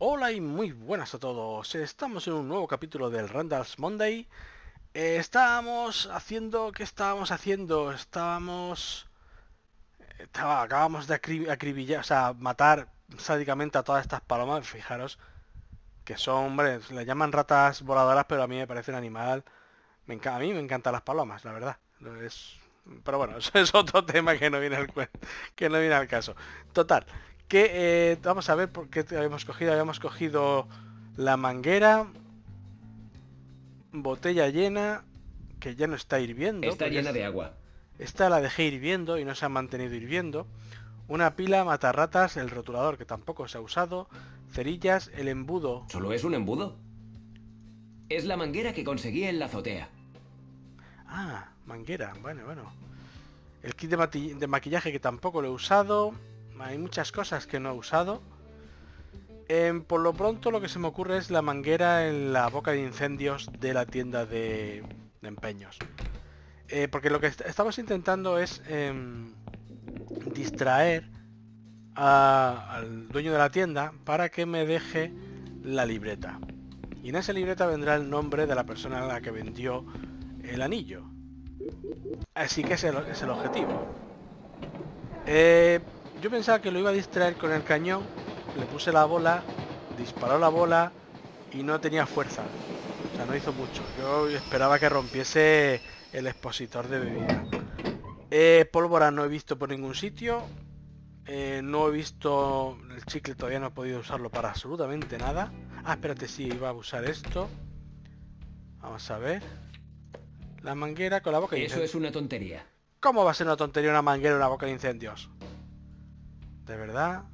Hola y muy buenas a todos. Estamos en un nuevo capítulo del Randall's Monday. Estábamos haciendo... ¿Qué estábamos haciendo? Acabamos de acribillar, o sea, matar sádicamente a todas estas palomas. Fijaros que son, hombre, le llaman ratas voladoras, pero a mí me parece un animal. A mí me encantan las palomas, la verdad. Es... Pero bueno, eso es otro tema que no viene que no viene al caso. Total, que vamos a ver por qué habíamos cogido. Habíamos cogido la manguera, botella llena, que ya no está hirviendo. Está llena de agua. Esta la dejé hirviendo y no se ha mantenido hirviendo. Una pila, matarratas, el rotulador que tampoco se ha usado, cerillas, el embudo. ¿Solo es un embudo? Es la manguera que conseguí en la azotea. Ah, manguera, bueno. El kit de maquillaje que tampoco lo he usado. Hay muchas cosas que no he usado. Por lo pronto lo que se me ocurre es la manguera en la boca de incendios de la tienda de empeños. Porque lo que estamos intentando es distraer al dueño de la tienda para que me deje la libreta. Y en esa libreta vendrá el nombre de la persona a la que vendió el anillo. Así que ese es el objetivo. Yo pensaba que lo iba a distraer con el cañón. Le puse la bola, disparó la bola y no tenía fuerza. O sea, no hizo mucho. Yo esperaba que rompiese el expositor de bebida. Pólvora no he visto por ningún sitio. No he visto... El chicle todavía no he podido usarlo para absolutamente nada. Ah, espérate, sí, iba a usar esto. Vamos a ver. La manguera con la boca de incendios. Eso es una tontería. ¿Cómo va a ser una tontería una manguera en una boca de incendios? ¿De verdad?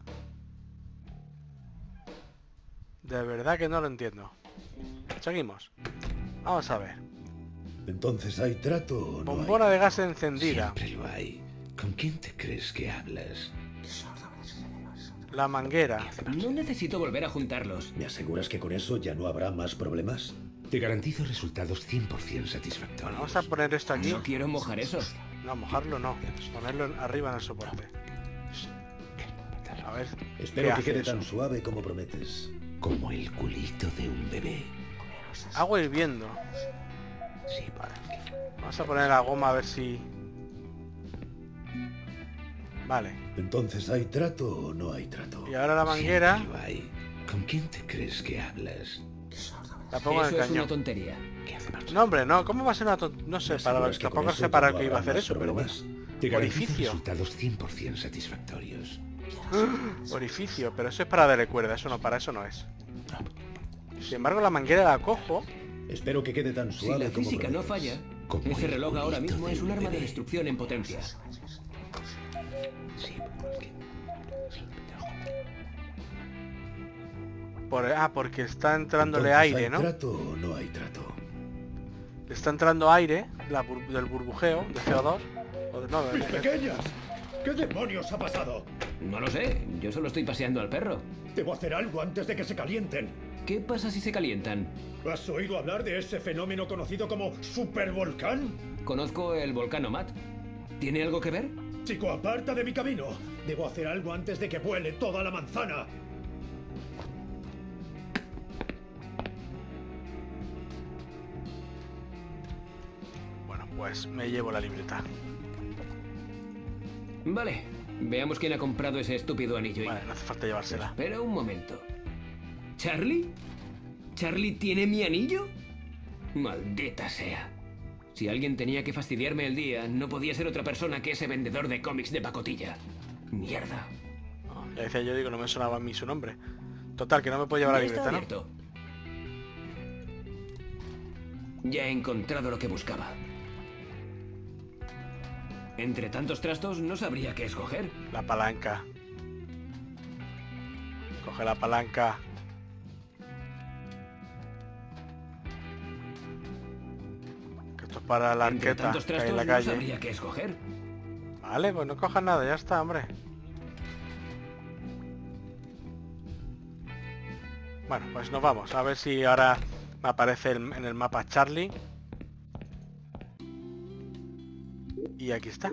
De verdad que no lo entiendo. Seguimos. Vamos a ver. Entonces, ¿hay trato o no? Bombona hay? de gas encendida. Siempre lo hay. ¿Con quién te crees que hablas? La manguera. No necesito volver a juntarlos. ¿Me aseguras que con eso ya no habrá más problemas? Te garantizo resultados 100% satisfactorios. Bueno, vamos a poner esto aquí. No quiero mojar eso. No, mojarlo no. Ponerlo arriba en el soporte. A ver. Espero que quede tan suave como prometes. Como el culito de un bebé. Agua hirviendo. Sí, vale. Vamos a poner la goma a ver si... Vale. Entonces, ¿hay trato o no hay trato? Y ahora la manguera... Siempre lo hay. ¿Con quién te crees que hablas? La pongo en el eso es cañón. una tontería. No, hombre, no. ¿Cómo va a ser una tontería? No sé, tampoco sé para qué iba a hacer eso, pero bueno. Orificio. Resultados 100% satisfactorios. Orificio, pero eso es para darle cuerda, eso no, para eso no es. Sin embargo, la manguera la cojo. Espero que quede tan suave. Si la física no falla, ese reloj ahora mismo es un arma de destrucción en potencia. Porque está entrándole aire, ¿no? ¿Hay trato o no hay trato? Le está entrando aire del burbujeo, de CO2. ¡Mis pequeñas! ¿Qué demonios ha pasado? No lo sé, yo solo estoy paseando al perro. Debo hacer algo antes de que se calienten. ¿Qué pasa si se calientan? ¿Has oído hablar de ese fenómeno conocido como supervolcán? Conozco el volcán Omat. ¿Tiene algo que ver? Chico, aparta de mi camino. Debo hacer algo antes de que vuele toda la manzana. Bueno, pues me llevo la libreta. Vale, veamos quién ha comprado ese estúpido anillo. Vale, no hace falta llevársela. Espera un momento. ¿Charlie? ¿Charlie tiene mi anillo? Maldita sea. Si alguien tenía que fastidiarme el día, no podía ser otra persona que ese vendedor de cómics de pacotilla. Mierda. Oh, ya decía yo, digo, no me sonaba a mí su nombre. Total, que no me puedo llevar la libreta, ¿no? Ya he encontrado lo que buscaba. Entre tantos trastos no sabría qué escoger. La palanca. Coge la palanca. Que esto es para la Entre arqueta tantos que hay trastos en la no calle. sabría qué escoger. Vale, pues no cojas nada, ya está, hombre. Bueno, pues nos vamos. A ver si ahora me aparece en el mapa Charlie. Y aquí está.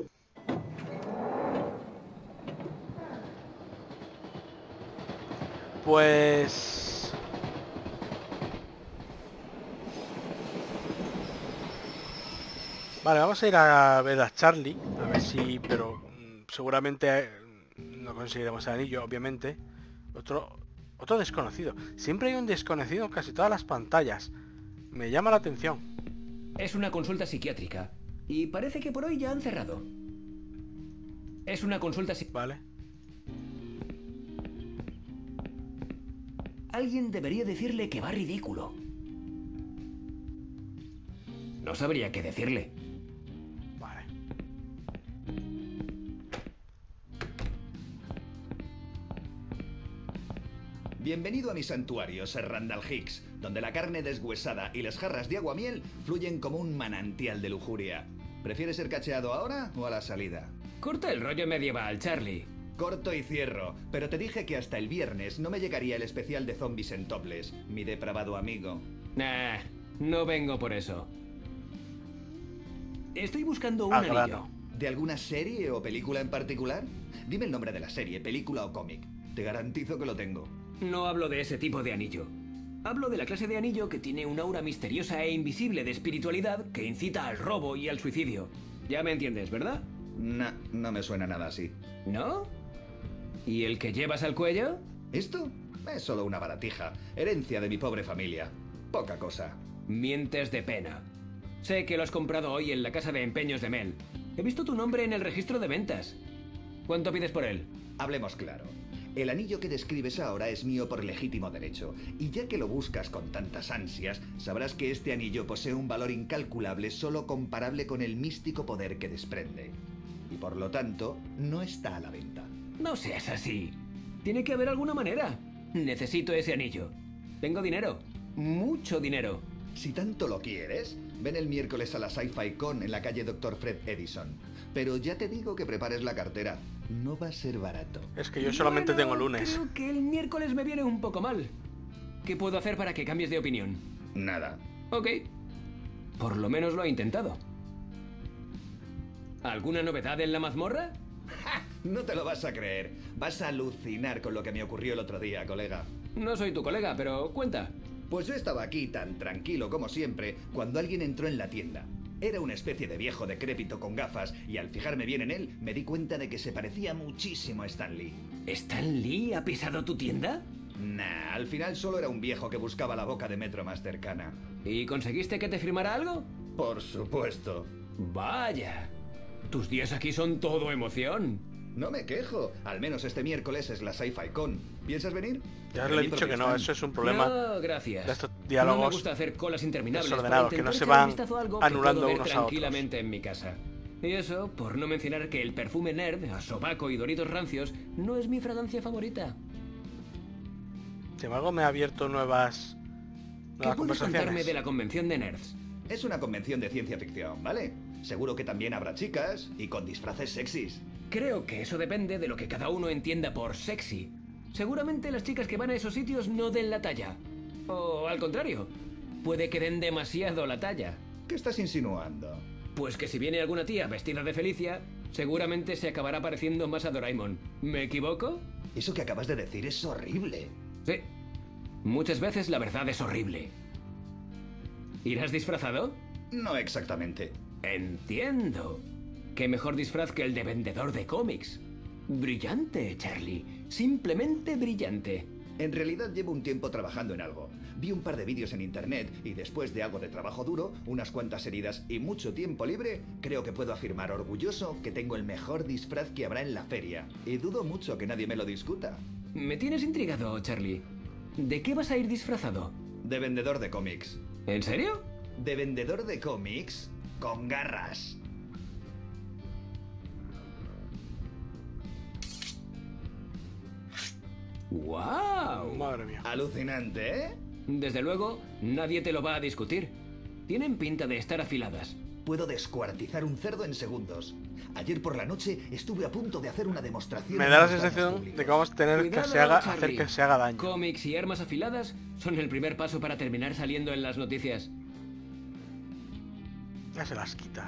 Pues Vale, vamos a ir a ver a Charlie, a ver si... Pero seguramente no conseguiremos el anillo, obviamente. Otro desconocido. Siempre hay un desconocido en casi todas las pantallas. Me llama la atención. Es una consulta psiquiátrica. Y parece que por hoy ya han cerrado. Es una consulta Vale. Alguien debería decirle que va ridículo. No sabría qué decirle. Vale. Bienvenido a mi santuario, Sir Randall Hicks, donde la carne deshuesada y las jarras de aguamiel fluyen como un manantial de lujuria. ¿Prefieres ser cacheado ahora o a la salida? Corta el rollo medieval, Charlie. Corto y cierro, pero te dije que hasta el viernes no me llegaría el especial de zombies en topless, mi depravado amigo. Nah, no vengo por eso. Estoy buscando un Ah, anillo. claro. ¿De alguna serie o película en particular? Dime el nombre de la serie, película o cómic. Te garantizo que lo tengo. No hablo de ese tipo de anillo. Hablo de la clase de anillo que tiene un aura misteriosa e invisible de espiritualidad que incita al robo y al suicidio. Ya me entiendes, ¿verdad? Nah, no me suena nada así. ¿No? ¿Y el que llevas al cuello? ¿Esto? Es solo una baratija, herencia de mi pobre familia. Poca cosa. Mientes de pena. Sé que lo has comprado hoy en la casa de empeños de Mel. He visto tu nombre en el registro de ventas. ¿Cuánto pides por él? Hablemos claro. El anillo que describes ahora es mío por legítimo derecho, y ya que lo buscas con tantas ansias, sabrás que este anillo posee un valor incalculable solo comparable con el místico poder que desprende. Y por lo tanto, no está a la venta. No seas así. Tiene que haber alguna manera. Necesito ese anillo. Tengo dinero. Mucho dinero. Si tanto lo quieres, ven el miércoles a la Sci-Fi Con en la calle Dr. Fred Edison. Pero ya te digo que prepares la cartera. No va a ser barato. Es que yo solamente Bueno, tengo lunes. Creo que el miércoles me viene un poco mal. ¿Qué puedo hacer para que cambies de opinión? Nada. Ok. Por lo menos lo he intentado. ¿Alguna novedad en la mazmorra? No te lo vas a creer. Vas a alucinar con lo que me ocurrió el otro día, colega. No soy tu colega, pero cuenta. Pues yo estaba aquí tan tranquilo como siempre cuando alguien entró en la tienda. Era una especie de viejo decrépito con gafas y al fijarme bien en él me di cuenta de que se parecía muchísimo a Stan Lee. ¿Stan Lee ha pisado tu tienda? Nah, al final solo era un viejo que buscaba la boca de metro más cercana. ¿Y conseguiste que te firmara algo? Por supuesto. Vaya. Tus días aquí son todo emoción. No me quejo. Al menos este miércoles es la Sci-Fi Con. ¿Piensas venir? Ya le he dicho que no, eso es un problema No, gracias. de estos No me diálogos gusta hacer colas interminables desordenados, para que no intentar se echar un van vistazo a algo que anulando puedo ver unos a otros. tranquilamente en mi casa. Y eso, por no mencionar que el perfume nerd, a sobaco y doritos rancios, no es mi fragancia favorita. Sin embargo, me ha abierto nuevas ¿Qué puedes conversaciones. contarme de la convención de nerds? Es una convención de ciencia ficción, ¿vale? Seguro que también habrá chicas y con disfraces sexys. Creo que eso depende de lo que cada uno entienda por sexy. Seguramente las chicas que van a esos sitios no den la talla. O al contrario, puede que den demasiado la talla. ¿Qué estás insinuando? Pues que si viene alguna tía vestida de Felicia, seguramente se acabará pareciendo más a Doraemon. ¿Me equivoco? Eso que acabas de decir es horrible. Sí. Muchas veces la verdad es horrible. ¿Irás disfrazado? No exactamente. Entiendo. ¿Qué mejor disfraz que el de vendedor de cómics? Brillante, Charlie. Simplemente brillante. En realidad llevo un tiempo trabajando en algo. Vi un par de vídeos en internet y después de algo de trabajo duro, unas cuantas heridas y mucho tiempo libre, creo que puedo afirmar orgulloso que tengo el mejor disfraz que habrá en la feria. Y dudo mucho que nadie me lo discuta. Me tienes intrigado, Charlie. ¿De qué vas a ir disfrazado? De vendedor de cómics. ¿En serio? De vendedor de cómics con garras. ¡Guau! Madre mía. Alucinante, ¿eh? Desde luego, nadie te lo va a discutir. Tienen pinta de estar afiladas. Puedo descuartizar un cerdo en segundos. Ayer por la noche estuve a punto de hacer una demostración. Me en da la los baños sensación de públicos. que vamos a tener que hacer Charlie. que se haga daño. Cómics y armas afiladas son el primer paso para terminar saliendo en las noticias. Ya se las quita.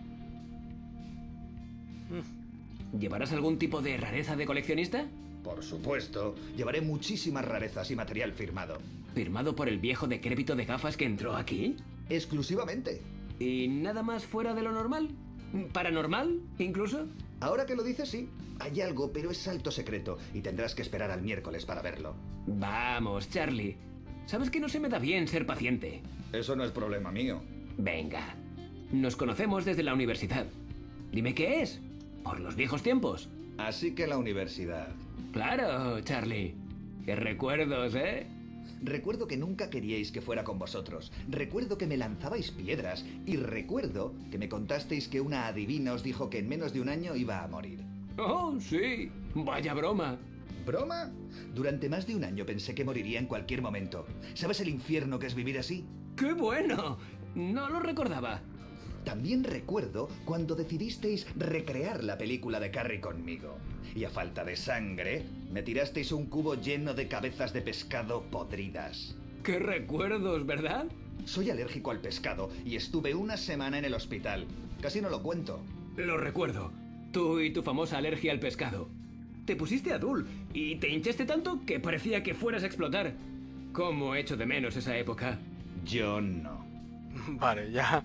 ¿Llevarás algún tipo de rareza de coleccionista? Por supuesto, llevaré muchísimas rarezas y material firmado. ¿Firmado por el viejo decrépito de gafas que entró aquí? Exclusivamente. ¿Y nada más fuera de lo normal? ¿Paranormal, incluso? Ahora que lo dices, sí. Hay algo, pero es alto secreto y tendrás que esperar al miércoles para verlo. Vamos, Charlie. Sabes que no se me da bien ser paciente. Eso no es problema mío. Venga. Nos conocemos desde la universidad. Dime qué es. Por los viejos tiempos. Así que la universidad. Claro, Charlie. Qué recuerdos, ¿eh? Recuerdo que nunca queríais que fuera con vosotros. Recuerdo que me lanzabais piedras. Y recuerdo que me contasteis que una adivina os dijo que en menos de un año iba a morir. Oh, sí. Vaya broma. ¿Broma? Durante más de un año pensé que moriría en cualquier momento. ¿Sabes el infierno que es vivir así? ¡Qué bueno! No lo recordaba. También recuerdo cuando decidisteis recrear la película de Carrie conmigo. Y a falta de sangre, me tirasteis un cubo lleno de cabezas de pescado podridas. ¡Qué recuerdos!, ¿verdad? Soy alérgico al pescado y estuve una semana en el hospital. Casi no lo cuento. Lo recuerdo. Tú y tu famosa alergia al pescado. Te pusiste azul y te hinchaste tanto que parecía que fueras a explotar. ¿Cómo echo de menos esa época? Yo no. Vale, ya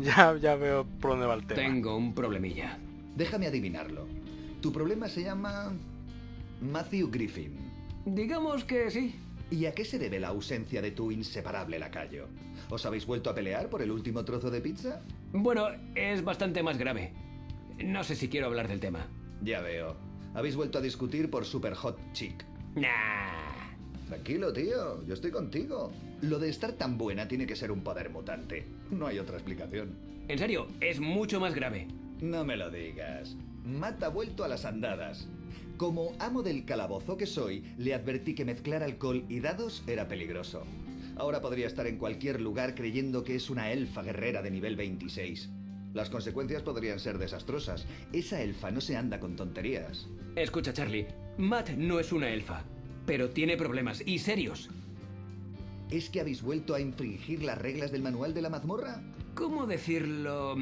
veo por dónde va el tema. Tengo un problemilla. Déjame adivinarlo. Tu problema se llama Matthew Griffin. Digamos que sí. ¿Y a qué se debe la ausencia de tu inseparable lacayo? ¿Os habéis vuelto a pelear por el último trozo de pizza? Bueno, es bastante más grave. No sé si quiero hablar del tema. Ya veo. Habéis vuelto a discutir por Super Hot Chick. Nah. Tranquilo, tío. Yo estoy contigo. Lo de estar tan buena tiene que ser un poder mutante. No hay otra explicación. En serio, es mucho más grave. No me lo digas. Matt ha vuelto a las andadas. Como amo del calabozo que soy, le advertí que mezclar alcohol y dados era peligroso. Ahora podría estar en cualquier lugar creyendo que es una elfa guerrera de nivel 26. Las consecuencias podrían ser desastrosas. Esa elfa no se anda con tonterías. Escucha, Charlie. Matt no es una elfa, pero tiene problemas, y serios. ¿Es que habéis vuelto a infringir las reglas del manual de la mazmorra? ¿Cómo decirlo?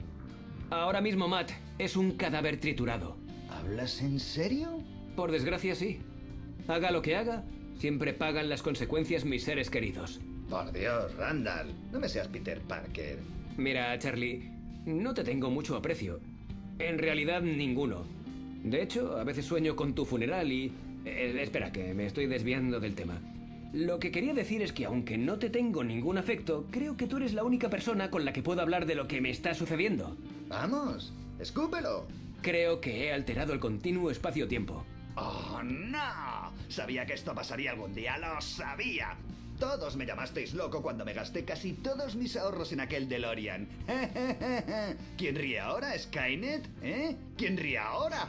Ahora mismo Matt es un cadáver triturado. ¿Hablas en serio? Por desgracia, sí. Haga lo que haga, siempre pagan las consecuencias mis seres queridos. Por Dios, Randall. No me seas Peter Parker. Mira, Charlie, no te tengo mucho aprecio. En realidad, ninguno. De hecho, a veces sueño con tu funeral y... espera, que me estoy desviando del tema. Lo que quería decir es que aunque no te tengo ningún afecto, creo que tú eres la única persona con la que puedo hablar de lo que me está sucediendo. ¡Vamos! ¡Escúpelo! Creo que he alterado el continuo espacio-tiempo. ¡Oh, no! Sabía que esto pasaría algún día, lo sabía. Todos me llamasteis loco cuando me gasté casi todos mis ahorros en aquel DeLorean. ¿Quién ríe ahora, Skynet? ¿Eh? ¿Quién ríe ahora?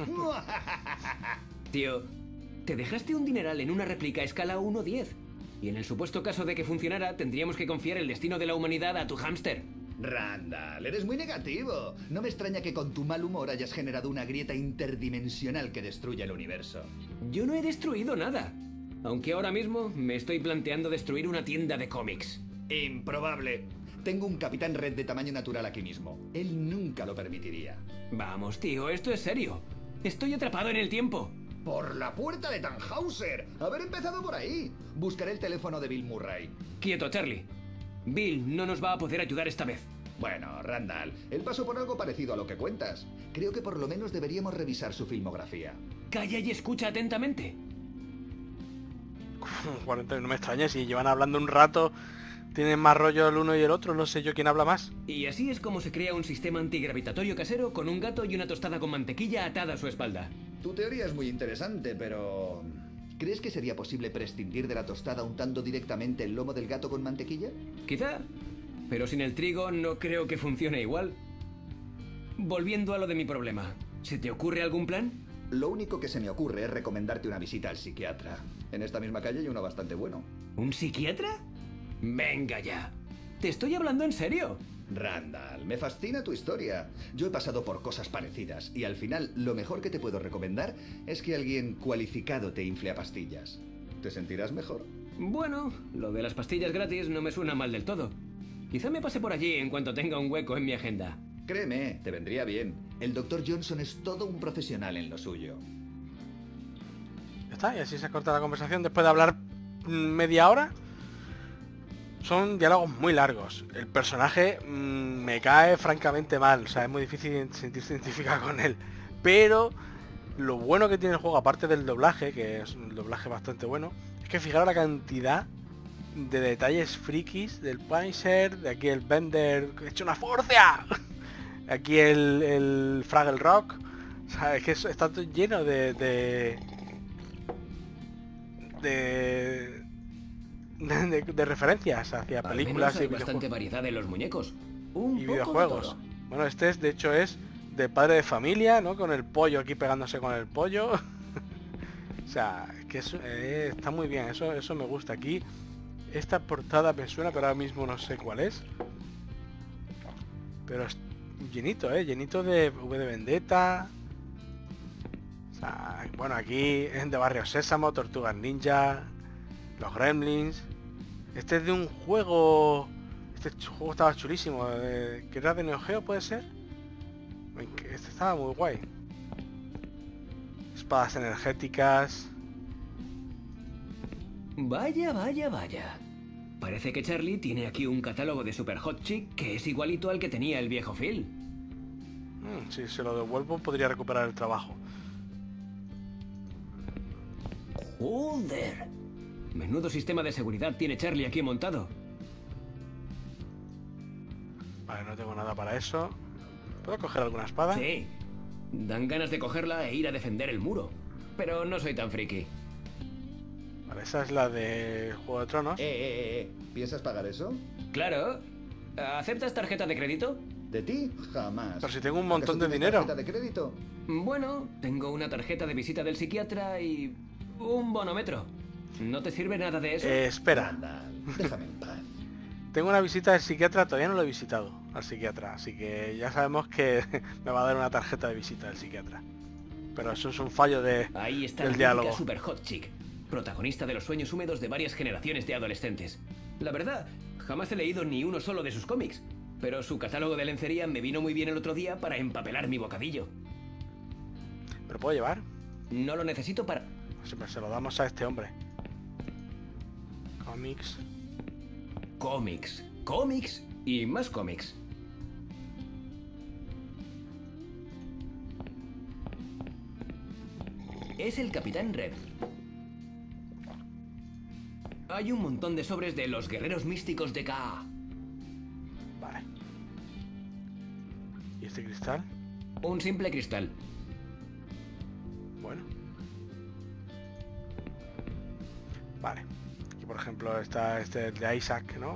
Tío, te dejaste un dineral en una réplica a escala 1:10. Y en el supuesto caso de que funcionara, tendríamos que confiar el destino de la humanidad a tu hámster. Randall, eres muy negativo. No me extraña que con tu mal humor hayas generado una grieta interdimensional que destruya el universo. Yo no he destruido nada. Aunque ahora mismo me estoy planteando destruir una tienda de cómics. Improbable. Tengo un Capitán Red de tamaño natural aquí mismo. Él nunca lo permitiría. Vamos, tío, esto es serio. Estoy atrapado en el tiempo. ¡Por la puerta de Tannhauser! Haber empezado por ahí. Buscaré el teléfono de Bill Murray. Quieto, Charlie. Bill no nos va a poder ayudar esta vez. Bueno, Randall, él pasó por algo parecido a lo que cuentas. Creo que por lo menos deberíamos revisar su filmografía. Calla y escucha atentamente. 40, no me extraña, si llevan hablando un rato, tienen más rollo el uno y el otro, no sé yo quién habla más. Y así es como se crea un sistema antigravitatorio casero con un gato y una tostada con mantequilla atada a su espalda. Tu teoría es muy interesante, pero... ¿crees que sería posible prescindir de la tostada untando directamente el lomo del gato con mantequilla? Quizá, pero sin el trigo no creo que funcione igual. Volviendo a lo de mi problema, ¿se te ocurre algún plan? Lo único que se me ocurre es recomendarte una visita al psiquiatra. En esta misma calle hay uno bastante bueno. ¿Un psiquiatra? Venga ya. Te estoy hablando en serio. Randall, me fascina tu historia. Yo he pasado por cosas parecidas y al final lo mejor que te puedo recomendar es que alguien cualificado te infle a pastillas. ¿Te sentirás mejor? Bueno, lo de las pastillas gratis no me suena mal del todo. Quizá me pase por allí en cuanto tenga un hueco en mi agenda. Créeme, te vendría bien. El Dr. Johnson es todo un profesional en lo suyo. Ya está, y así se corta la conversación después de hablar media hora. Son diálogos muy largos. El personaje me cae francamente mal. O sea, es muy difícil sentirse identificado con él. Pero lo bueno que tiene el juego, aparte del doblaje, que es un doblaje bastante bueno, es que fijaros la cantidad de detalles frikis del Punisher, de aquí el Bender, que ha hecho una forcia. Aquí el Fraggle Rock. O sea, es que está todo lleno de referencias hacia películas hay y bastante variedad en los muñecos. Un y poco videojuegos. de todo. Bueno, este es, de hecho, es de padre de familia, ¿no? Con el pollo aquí pegándose con el pollo. O sea, es que está muy bien, eso me gusta. Aquí esta portada me suena, pero ahora mismo no sé cuál es. Pero es llenito, llenito de V de Vendetta. O sea, bueno, aquí es de Barrio Sésamo, Tortugas Ninja, los Gremlins. Este es de un juego... Este juego estaba chulísimo, que era de Neo Geo, ¿puede ser? Este estaba muy guay. Espadas energéticas. Vaya, vaya, vaya. Parece que Charlie tiene aquí un catálogo de Super Hot Chick que es igualito al que tenía el viejo Phil. Si se lo devuelvo podría recuperar el trabajo. ¡Joder! Menudo sistema de seguridad tiene Charlie aquí montado. Vale, no tengo nada para eso. ¿Puedo coger alguna espada? Sí. Dan ganas de cogerla e ir a defender el muro. Pero no soy tan friki. Vale, esa es la de Juego de Tronos. ¿Piensas pagar eso? Claro. ¿Aceptas tarjeta de crédito? ¿De ti? Jamás. Pero si tengo un montón ¿Acaso de tienes dinero. tarjeta de crédito? Bueno, tengo una tarjeta de visita del psiquiatra y un bonómetro. ¿No te sirve nada de eso? Espera. Anda, déjame en paz. Tengo una visita del psiquiatra, todavía no lo he visitado al psiquiatra, así que ya sabemos que me va a dar una tarjeta de visita del psiquiatra. Pero eso es un fallo Ahí está del la diálogo. mítica Super Hot Chick, protagonista de los sueños húmedos de varias generaciones de adolescentes. La verdad, jamás he leído ni uno solo de sus cómics, pero su catálogo de lencería me vino muy bien el otro día para empapelar mi bocadillo. ¿Me lo puedo llevar? No lo necesito para... Siempre se lo damos a este hombre. Cómics. Cómics, cómics y más cómics. Es el Capitán Red. Hay un montón de sobres de los guerreros místicos de K. Vale. ¿Y este cristal? Un simple cristal. Bueno. Vale. Aquí por ejemplo está este de Isaac, ¿no?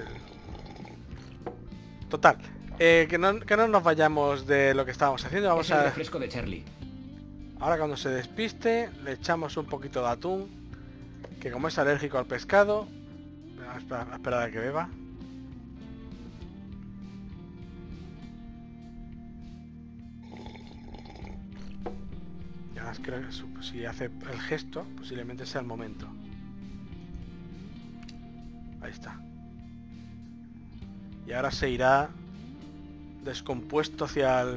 Total. Que no nos vayamos de lo que estábamos haciendo. Vamos Es el a... refresco de Charlie. Ahora cuando se despiste, le echamos un poquito de atún. Que como es alérgico al pescado... a esperar a que beba. Y además creo que si hace el gesto, posiblemente sea el momento. Ahí está. Y ahora se irá descompuesto hacia el...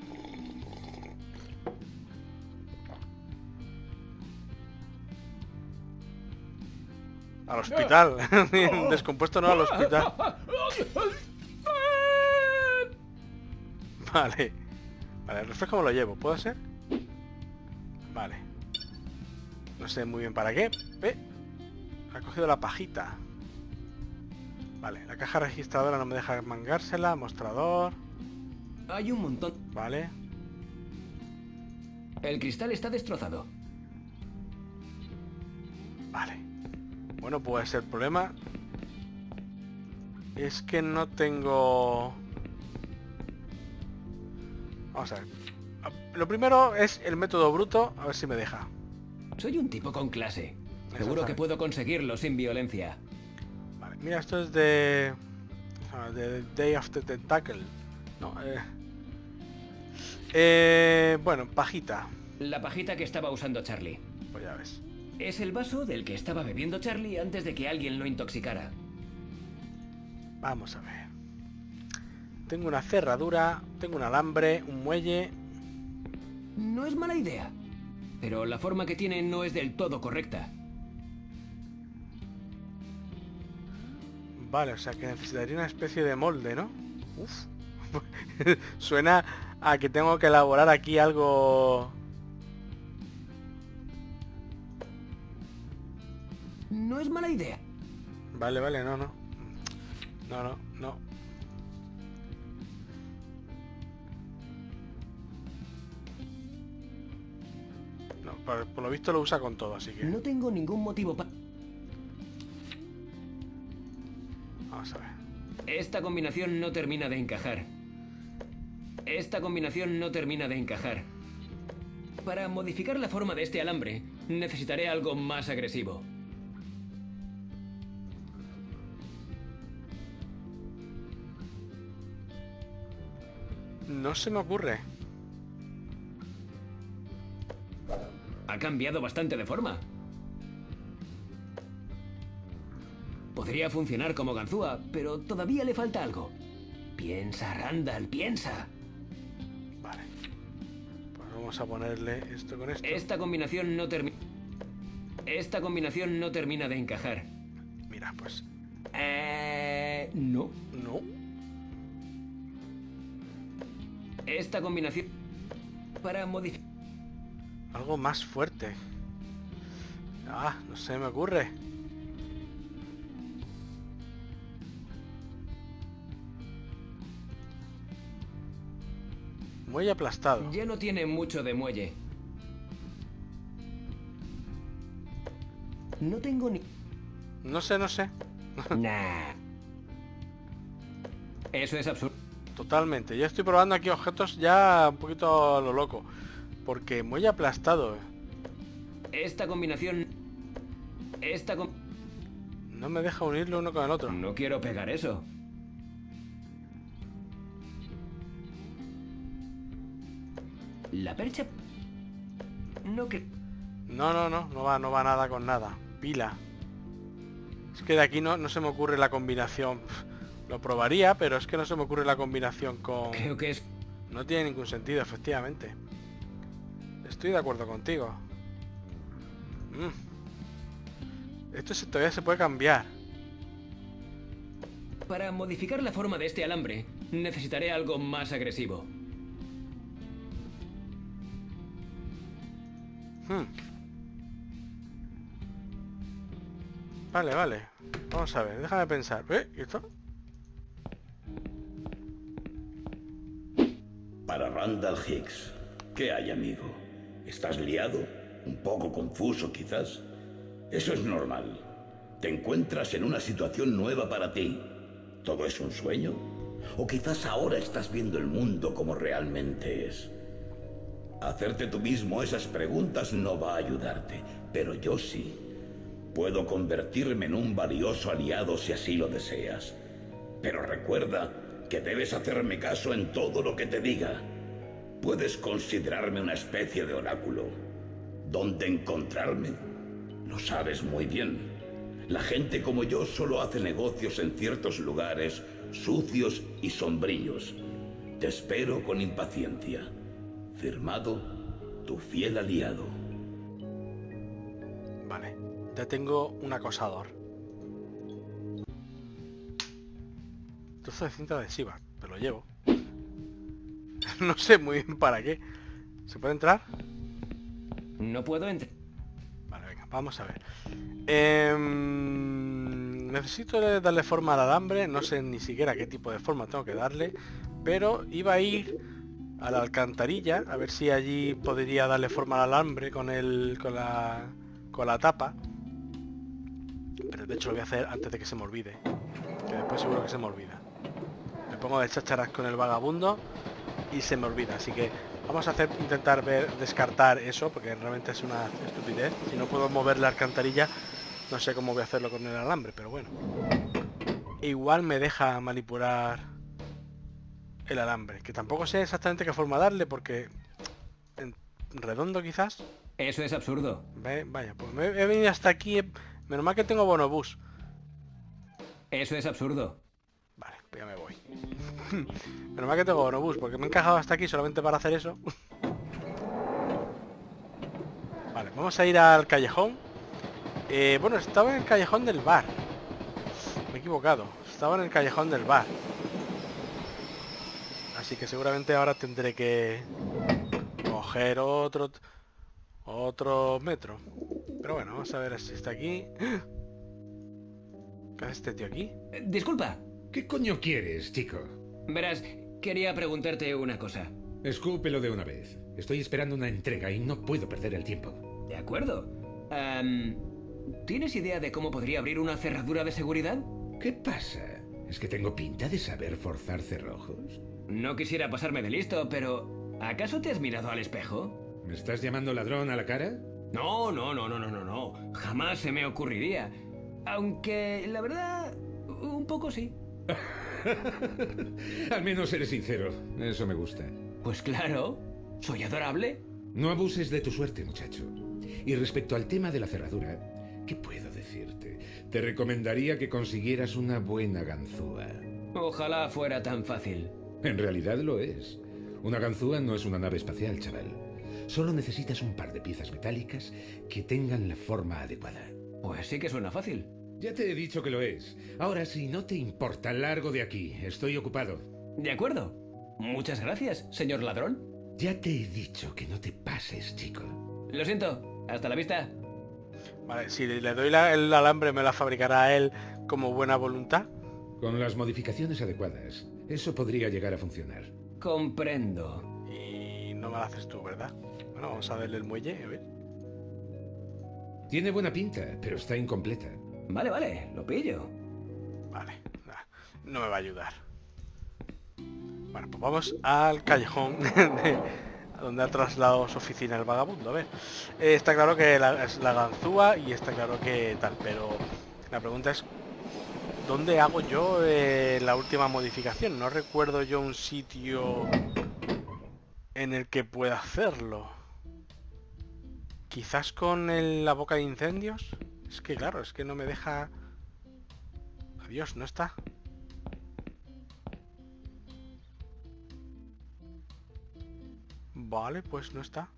al hospital. Descompuesto no, al hospital. Vale. Vale, el refresco me lo llevo, ¿puedo ser? Vale. No sé muy bien para qué. Ha cogido la pajita. Vale, la caja registradora no me deja mangársela. Mostrador. Hay un montón. Vale. El cristal está destrozado. Vale. Bueno, pues el problema es que no tengo... Vamos a ver. Lo primero es el método bruto, a ver si me deja. Soy un tipo con clase. Seguro que Exactamente. puedo conseguirlo sin violencia. Vale, mira, esto es de Day of the Tentacle. No, bueno, pajita. La pajita que estaba usando Charlie. Pues ya ves. Es el vaso del que estaba bebiendo Charlie antes de que alguien lo intoxicara. Vamos a ver. Tengo una cerradura, tengo un alambre, un muelle. No es mala idea, pero la forma que tiene no es del todo correcta. Vale, o sea que necesitaría una especie de molde, ¿no? Uf. Suena a que tengo que elaborar aquí algo... No es mala idea. Vale, vale, no, no. No, no, no. No, por lo visto lo usa con todo, así que... No tengo ningún motivo para... Vamos a ver. Esta combinación no termina de encajar. Esta combinación no termina de encajar. Para modificar la forma de este alambre, necesitaré algo más agresivo. No se me ocurre. Ha cambiado bastante de forma. Podría funcionar como ganzúa, pero todavía le falta algo. Piensa, Randall, piensa. Vale. Pues vamos a ponerle esto con esto. Esta combinación no termina... Esta combinación no termina de encajar. Mira, pues... No. No. Esta combinación... Para modificar... Algo más fuerte. Ah, no se me ocurre. Muelle aplastado. Ya no tiene mucho de muelle. No tengo ni... No sé, no sé. Nah. Eso es absurdo. Totalmente. Yo estoy probando aquí objetos ya un poquito a lo loco. Porque muelle aplastado. Esta combinación... No me deja unirlo uno con el otro. No quiero pegar eso. La percha... No que... No, no, no. No va nada con nada. Pila. Es que de aquí no se me ocurre la combinación. Lo probaría, pero es que no se me ocurre la combinación con... Creo que es... No tiene ningún sentido, efectivamente. Estoy de acuerdo contigo. Esto todavía se puede cambiar. Para modificar la forma de este alambre, necesitaré algo más agresivo. Vale, vale. Vamos a ver, déjame pensar. ¿Y esto? Para Randall Hicks. ¿Qué hay, amigo? ¿Estás liado? ¿Un poco confuso, quizás? Eso es normal. Te encuentras en una situación nueva para ti. ¿Todo es un sueño? ¿O quizás ahora estás viendo el mundo como realmente es? Hacerte tú mismo esas preguntas no va a ayudarte, pero yo sí. Puedo convertirme en un valioso aliado si así lo deseas. Pero recuerda que debes hacerme caso en todo lo que te diga. Puedes considerarme una especie de oráculo. ¿Dónde encontrarme? Lo sabes muy bien. La gente como yo solo hace negocios en ciertos lugares sucios y sombríos. Te espero con impaciencia. Firmado, tu fiel aliado. Vale, ya tengo un acosador. Trozo de cinta adhesiva, te lo llevo. No sé muy bien para qué. ¿Se puede entrar? No puedo entrar. Vale, venga, vamos a ver. Necesito darle forma al alambre. No sé ni siquiera qué tipo de forma tengo que darle. Pero iba a ir a la alcantarilla a ver si allí podría darle forma al alambre con la tapa. Pero de hecho lo voy a hacer antes de que se me olvide, que después seguro que se me olvida. Me pongo de chácharas con el vagabundo y se me olvida, así que vamos a intentar descartar eso, porque realmente es una estupidez. Si no puedo mover la alcantarilla, no sé cómo voy a hacerlo con el alambre, pero bueno. Igual me deja manipular el alambre, que tampoco sé exactamente qué forma darle, porque en redondo quizás. Eso es absurdo. Vaya, pues he venido hasta aquí. Menos mal que tengo bonobús. Eso es absurdo. Vale, pues ya me voy. Menos mal que tengo bonobús, porque me he encajado hasta aquí solamente para hacer eso. Vale, vamos a ir al callejón. Bueno, estaba en el callejón del bar. Me he equivocado. Estaba en el callejón del bar. Así que seguramente ahora tendré que coger otro metro. Pero bueno, vamos a ver si está aquí. ¿Qué hace este tío aquí? Disculpa. ¿Qué coño quieres, chico? Verás, quería preguntarte una cosa. Escúpelo de una vez. Estoy esperando una entrega y no puedo perder el tiempo. De acuerdo. ¿Tienes idea de cómo podría abrir una cerradura de seguridad? ¿Qué pasa? ¿Es que tengo pinta de saber forzar cerrojos? No quisiera pasarme de listo, pero ¿acaso te has mirado al espejo? ¿Me estás llamando ladrón a la cara? No. Jamás se me ocurriría. Aunque, la verdad, un poco sí. Al menos eres sincero. Eso me gusta. Pues claro, soy adorable. No abuses de tu suerte, muchacho. Y respecto al tema de la cerradura, ¿qué puedo decirte? Te recomendaría que consiguieras una buena ganzúa. Ojalá fuera tan fácil. En realidad lo es. Una ganzúa no es una nave espacial, chaval. Solo necesitas un par de piezas metálicas que tengan la forma adecuada. Pues sí que suena fácil. Ya te he dicho que lo es. Ahora, si no te importa, largo de aquí. Estoy ocupado. De acuerdo. Muchas gracias, señor ladrón. Ya te he dicho que no te pases, chico. Lo siento. Hasta la vista. Vale, si le doy el alambre, ¿me la fabricará él como buena voluntad? Con las modificaciones adecuadas, eso podría llegar a funcionar. Comprendo. Y no me la haces tú, ¿verdad? Bueno, vamos a verle el muelle, a ver. Tiene buena pinta, pero está incompleta. Vale, lo pillo. Vale, no me va a ayudar. Bueno, pues vamos al callejón donde ha trasladado su oficina el vagabundo. A ver, está claro que es la ganzúa y está claro que tal, pero la pregunta es ¿dónde hago yo la última modificación? No recuerdo yo un sitio en el que pueda hacerlo. Quizás con la boca de incendios. Es que claro, es que no me deja... Adiós, no está. Vale, pues no está.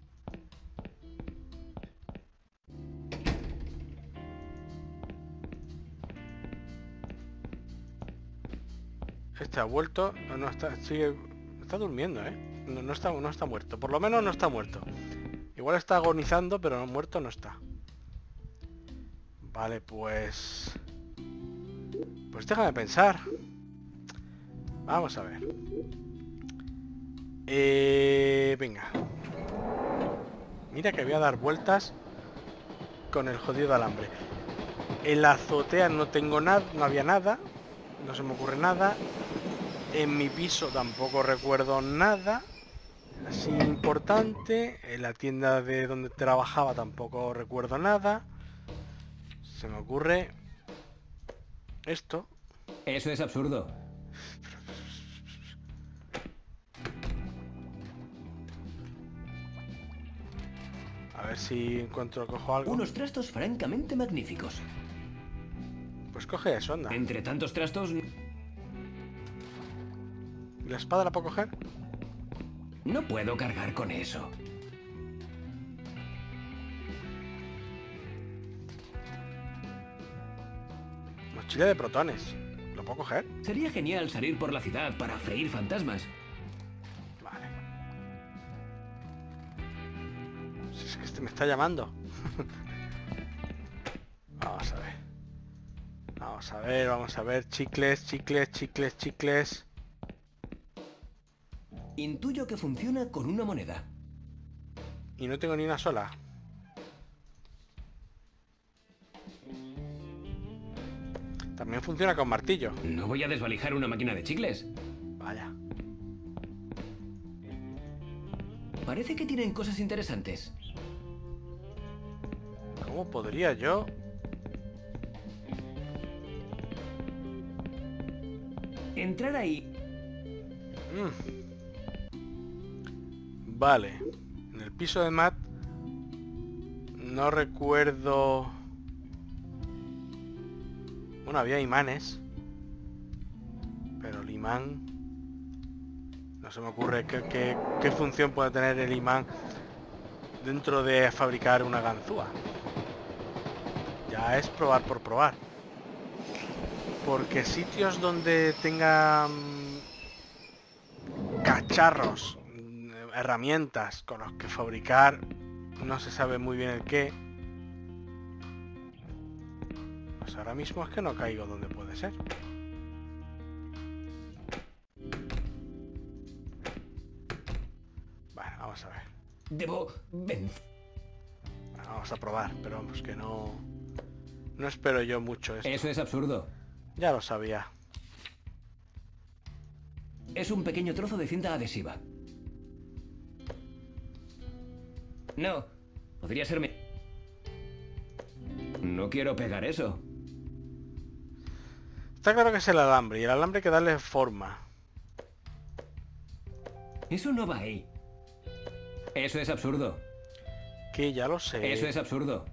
Este ha vuelto. No está. Sigue. Está durmiendo, ¿eh? No está muerto. Por lo menos no está muerto. Igual está agonizando, pero no, muerto no está. Vale, pues... Pues déjame pensar. Vamos a ver. Venga. Mira que voy a dar vueltas con el jodido alambre. En la azotea no tengo nada, no había nada. No se me ocurre nada. En mi piso tampoco recuerdo nada así importante. En la tienda de donde trabajaba tampoco recuerdo nada. Se me ocurre esto. Eso es absurdo. A ver si cojo algo. Unos trastos francamente magníficos. Pues coge eso, anda. Entre tantos trastos... ¿Y la espada la puedo coger? No puedo cargar con eso. Mochila de protones. ¿Lo puedo coger? Sería genial salir por la ciudad para freír fantasmas. Vale. Si es que este me está llamando. Vamos a ver. Vamos a ver. Chicles. Intuyo que funciona con una moneda. Y no tengo ni una sola. También funciona con martillo. No voy a desvalijar una máquina de chicles. Vaya. Parece que tienen cosas interesantes. ¿Cómo podría yo? Entrar ahí. Vale. En el piso de Matt no recuerdo... Bueno, había imanes. Pero el imán... No se me ocurre qué función puede tener el imán dentro de fabricar una ganzúa. Ya es probar por probar. Porque sitios donde tengan cacharros, herramientas con los que fabricar, no se sabe muy bien el qué. Pues ahora mismo es que no caigo donde puede ser. Bueno, vamos a ver. Debo vencer. Bueno, vamos a probar, pero vamos, que no... No espero yo mucho esto. Eso es absurdo. Ya lo sabía. Es un pequeño trozo de cinta adhesiva. No, podría serme... No quiero pegar eso. Está claro que es el alambre, y el alambre hay que darle forma. Eso no va ahí. Eso es absurdo. Que ya lo sé. Eso es absurdo.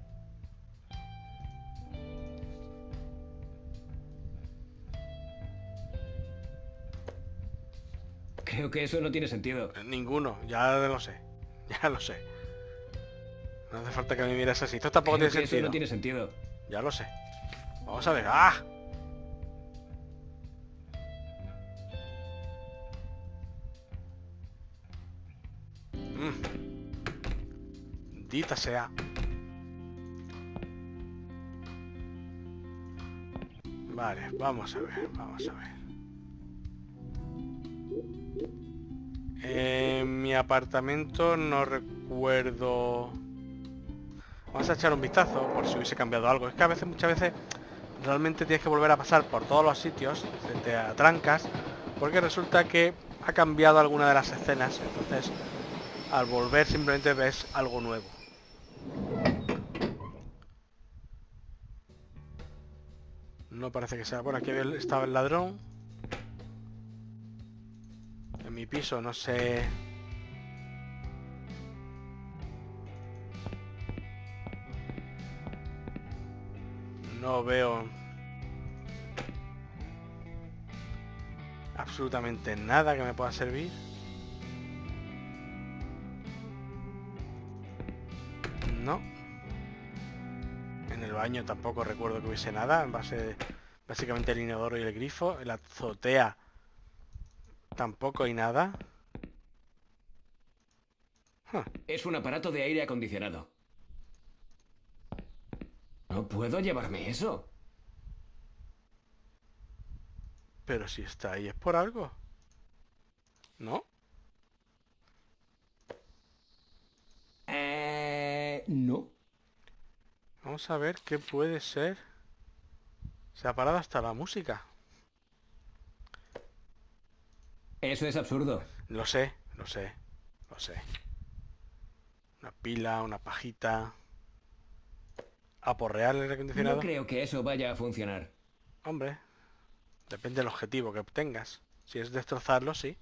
Creo que eso no tiene sentido. Ninguno, ya lo sé. Ya lo sé. No hace falta que me mires así. Esto tampoco Creo tiene que sentido. eso no tiene sentido. Ya lo sé. Vamos a ver. ¡Ah! Maldita sea. Vale, vamos a ver, vamos a ver. Mi apartamento no recuerdo... Vamos a echar un vistazo por si hubiese cambiado algo. Es que a veces, muchas veces, realmente tienes que volver a pasar por todos los sitios, te atrancas, porque resulta que ha cambiado alguna de las escenas. Entonces, al volver simplemente ves algo nuevo. No parece que sea... Bueno, aquí estaba el ladrón. En mi piso, no sé... No veo... absolutamente nada que me pueda servir. No. En el baño tampoco recuerdo que hubiese nada. En base... Básicamente el inodoro y el grifo. En la azotea tampoco hay nada. Es un aparato de aire acondicionado. No puedo llevarme eso. Pero si está ahí es por algo. ¿No? No. Vamos a ver qué puede ser. Se ha parado hasta la música. Eso es absurdo. Lo sé, lo sé, lo sé. Una pila, una pajita. ¿Aporrear el aire acondicionado? No creo que eso vaya a funcionar. Hombre, depende del objetivo que tengas. Si es destrozarlo, sí.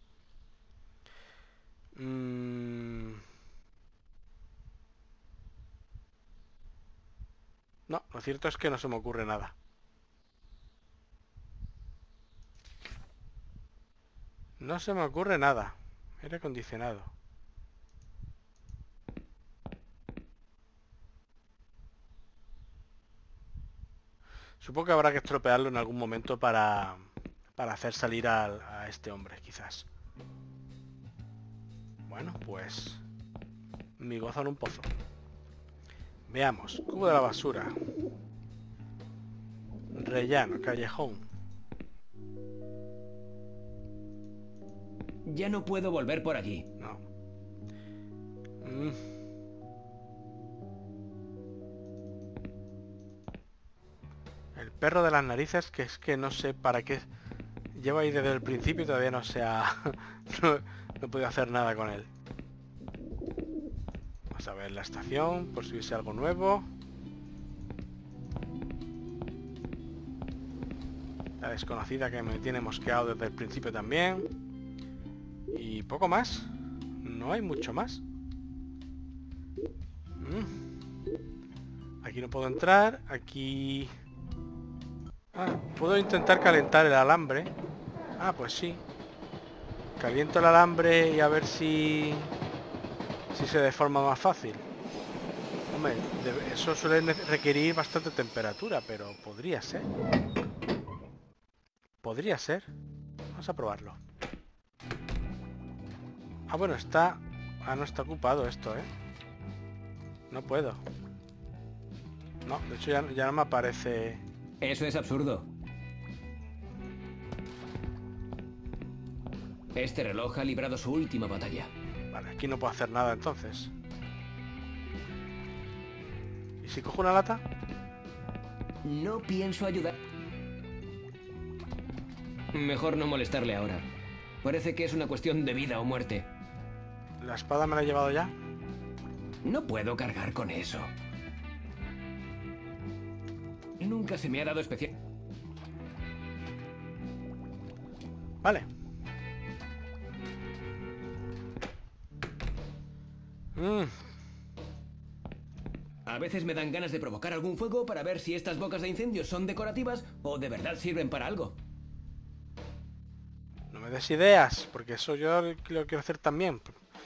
No, lo cierto es que no se me ocurre nada. No se me ocurre nada. Aire acondicionado. Supongo que habrá que estropearlo en algún momento para hacer salir a este hombre, quizás. Bueno, pues... mi gozo en un pozo. Veamos. Cubo de la basura. Rellano, callejón. Ya no puedo volver por aquí. No. El perro de las narices, que es que no sé para qué... Lleva ahí desde el principio y todavía no se ha... no he podido hacer nada con él. Vamos a ver la estación, por si hubiese algo nuevo. La desconocida que me tiene mosqueado desde el principio también. Y poco más. No hay mucho más. Aquí no puedo entrar. Aquí... Ah, puedo intentar calentar el alambre. Ah, pues sí. Caliento el alambre y a ver si se deforma más fácil. Hombre, eso suele requerir bastante temperatura, pero podría ser. Podría ser. Vamos a probarlo. Ah, bueno, está... Ah, no está ocupado esto, ¿eh? No puedo. No, de hecho ya no me aparece... Eso es absurdo. Este reloj ha librado su última batalla. Vale, aquí no puedo hacer nada entonces. ¿Y si cojo una lata? No pienso ayudar. Mejor no molestarle ahora. Parece que es una cuestión de vida o muerte. ¿La espada me la he llevado ya? No puedo cargar con eso. Nunca se me ha dado especial... Vale. A veces me dan ganas de provocar algún fuego para ver si estas bocas de incendio son decorativas o de verdad sirven para algo. No me des ideas, porque eso yo lo quiero hacer también.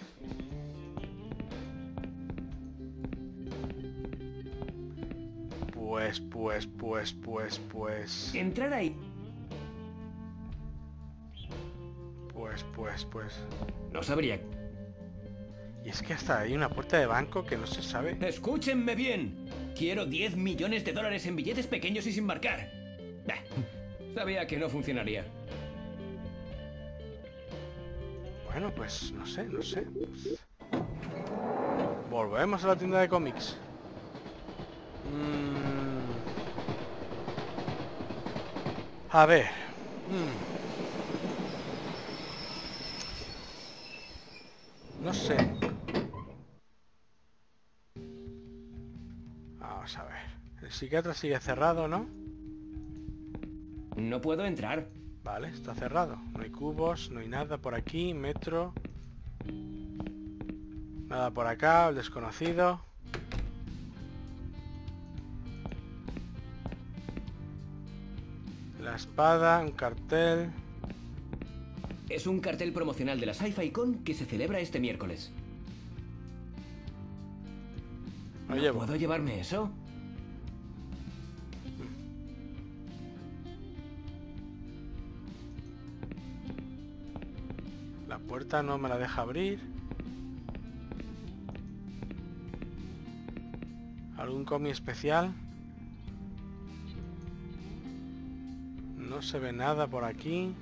Pues... Entrar ahí... Pues... No sabría... Y es que hasta hay una puerta de banco que no se sabe. ¡Escúchenme bien! Quiero 10 millones de dólares en billetes pequeños y sin marcar. Sabía que no funcionaría. Bueno, pues no sé. Pues... Volvemos a la tienda de cómics. A ver. No sé. Vamos a ver. El psiquiatra sigue cerrado, ¿no? No puedo entrar. Vale, está cerrado. No hay cubos, no hay nada por aquí. Metro. Nada por acá, el desconocido. La espada, un cartel. Es un cartel promocional de la Sci-Fi Con que se celebra este miércoles. Lo ¿No llevo. puedo llevarme eso? La puerta no me la deja abrir. ¿Algún cómic especial? No se ve nada por aquí.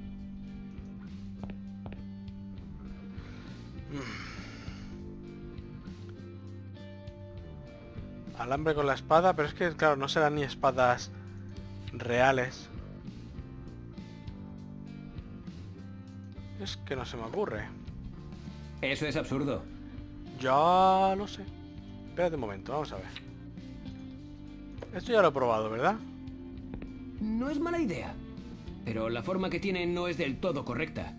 Alambre con la espada, pero es que, claro, no serán ni espadas reales. Es que no se me ocurre. Eso es absurdo. Ya lo sé. Espérate un momento, vamos a ver. Esto ya lo he probado, ¿verdad? No es mala idea. Pero la forma que tiene no es del todo correcta.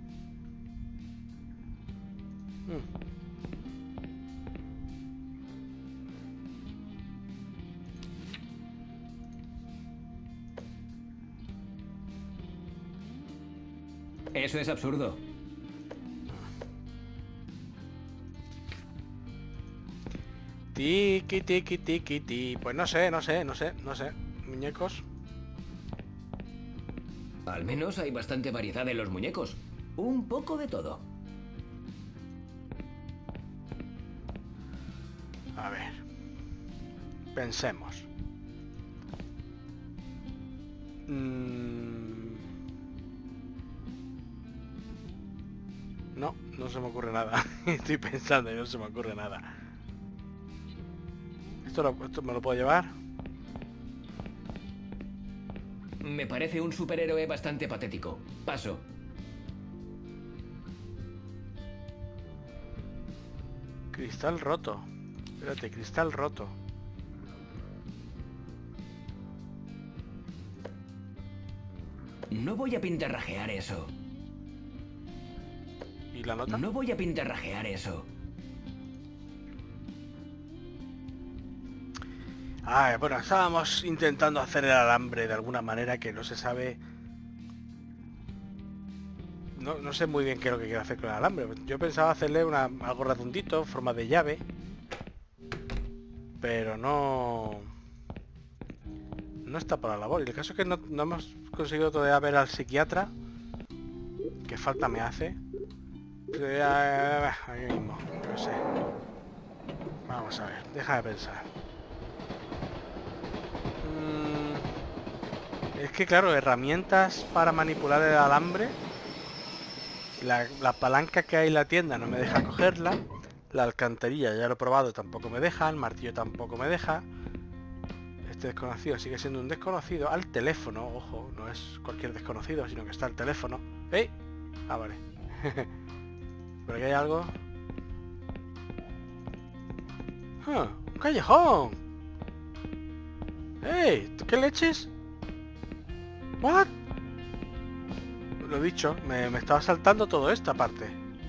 Eso es absurdo. Tiki, tiki, tiki, ti. Pues no sé. Muñecos. Al menos hay bastante variedad en los muñecos. Un poco de todo. A ver. Pensemos. No se me ocurre nada. Estoy pensando y no se me ocurre nada. ¿Esto me lo puedo llevar? Me parece un superhéroe bastante patético. Paso. Cristal roto. Espérate, cristal roto. No voy a pintarrajear eso. ¿Y la nota? No voy a pintarrajear eso. Ah, bueno, estábamos intentando hacer el alambre de alguna manera que no se sabe. No sé muy bien qué es lo que quiero hacer con el alambre. Yo pensaba hacerle algo redondito, en forma de llave. Pero no no está por la labor. Y el caso es que no hemos conseguido todavía ver al psiquiatra. ¿Qué falta me hace? Ahí mismo, no sé. Vamos a ver, deja de pensar. Es que claro, herramientas para manipular el alambre. La palanca que hay en la tienda no me deja cogerla. La alcantarilla ya lo he probado, tampoco me deja. El martillo tampoco me deja. Este desconocido sigue siendo un desconocido. Al teléfono, ojo, no es cualquier desconocido, sino que está al teléfono. ¡Ey! Ah, vale. ¿Por aquí hay algo? ¡Un callejón! ¡Ey! ¿Qué leches? ¿What? Lo dicho, me estaba saltando todo esto aparte.